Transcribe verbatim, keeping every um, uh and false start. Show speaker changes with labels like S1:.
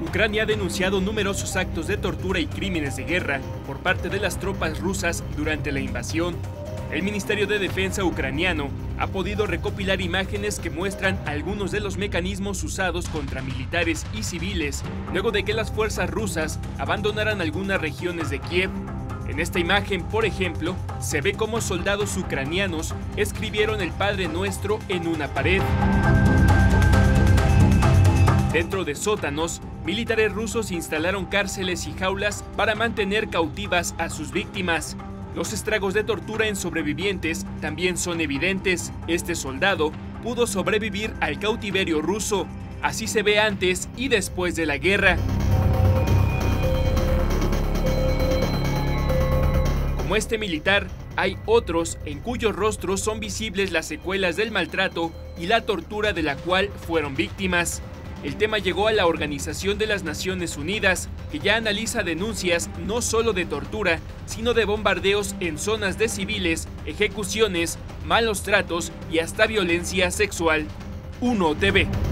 S1: Ucrania ha denunciado numerosos actos de tortura y crímenes de guerra por parte de las tropas rusas durante la invasión. El Ministerio de Defensa ucraniano ha podido recopilar imágenes que muestran algunos de los mecanismos usados contra militares y civiles luego de que las fuerzas rusas abandonaran algunas regiones de Kiev. En esta imagen, por ejemplo, se ve cómo soldados ucranianos escribieron el Padre Nuestro en una pared. Dentro de sótanos, militares rusos instalaron cárceles y jaulas para mantener cautivas a sus víctimas. Los estragos de tortura en sobrevivientes también son evidentes. Este soldado pudo sobrevivir al cautiverio ruso. Así se ve antes y después de la guerra. Como este militar, hay otros en cuyos rostros son visibles las secuelas del maltrato y la tortura de la cual fueron víctimas. El tema llegó a la Organización de las Naciones Unidas, que ya analiza denuncias no solo de tortura, sino de bombardeos en zonas de civiles, ejecuciones, malos tratos y hasta violencia sexual. uno T V